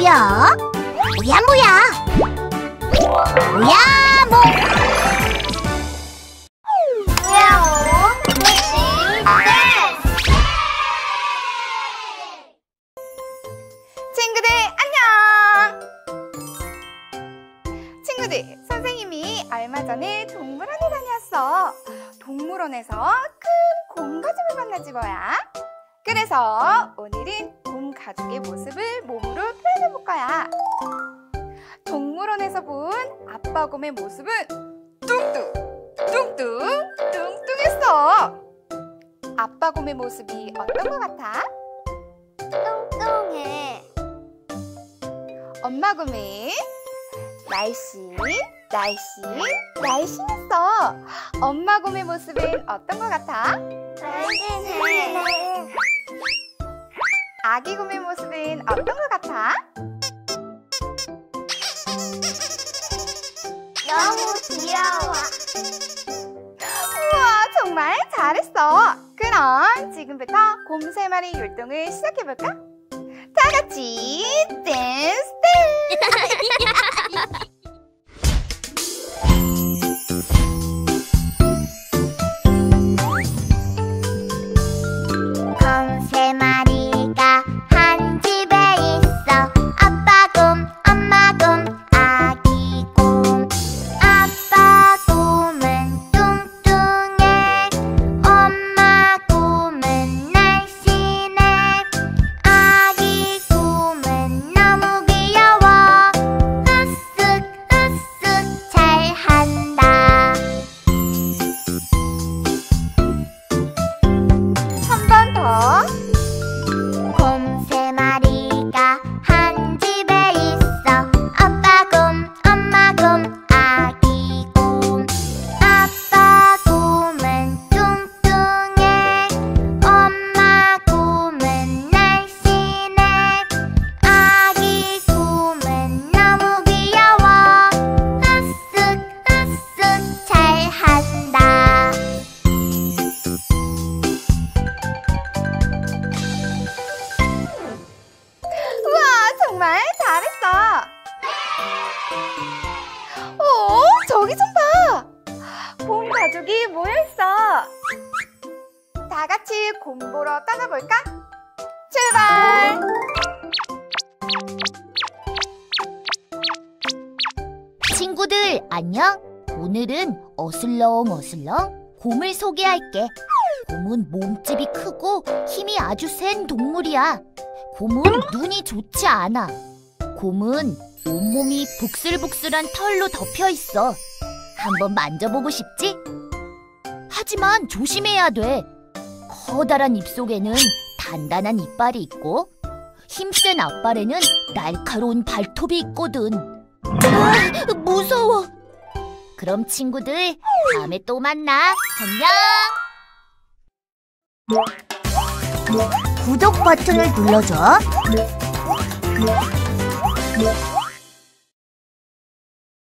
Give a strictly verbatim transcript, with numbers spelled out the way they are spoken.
뭐야? 뭐야 뭐야? 뭐야 뭐? 뭐야 뭐? 댄스 댄스! 친구들 안녕! 친구들, 선생님이 얼마 전에 동물원에 다녔어. 동물원에서 큰 곰 가족을 만나지 뭐야. 그래서 오늘은 곰 가족의 모습을 몸으로 표현해 볼 거야. 동물원에서 본 아빠 곰의 모습은 뚱뚱, 뚱뚱, 뚱뚱했어. 아빠 곰의 모습이 어떤 것 같아? 뚱뚱해. 엄마 곰은 날씬, 날씬, 날씬했어. 엄마 곰의 모습은 어떤 것 같아? 날씬해. 아기 곰의 모습은 어떤 것 같아? 너무 귀여워. 우와, 정말 잘했어. 그럼 지금부터 곰 세 마리 율동을 시작해볼까? 다 같이 댄스 댄스! 곰 세 마리가 한 집에 있어. 아빠 곰, 엄마 곰, 아기 곰. 아빠 곰은 뚱뚱해. 엄마 곰은 날씬해. 아기 곰은 너무 귀여워. 으쓱 으쓱 잘한다. 한 번 더. 곰 세 마리가 한 집에 있어. 아빠 곰, 엄마 곰, 아기 곰. 아빠 곰은 뚱뚱해. 엄마 곰은 날씬해. 아기 곰은 너무 귀여워. 으쓱 으쓱 잘한다. 우와, 정말 잘했어. 오, 저기 좀 봐. 곰 가족이 모여있어. 다 같이 곰 보러 떠나볼까? 출발! 친구들 안녕. 오늘은 어슬렁 어슬렁 곰을 소개할게. 곰은 몸집이 크고 힘이 아주 센 동물이야. 곰은 눈이 좋지 않아. 곰은 온몸이 북슬북슬한 털로 덮여 있어. 한번 만져보고 싶지? 하지만 조심해야 돼. 커다란 입속에는 단단한 이빨이 있고 힘센 앞발에는 날카로운 발톱이 있거든. 아, 무서워. 그럼 친구들 다음에 또 만나. 안녕. 구독 버튼을 눌러줘.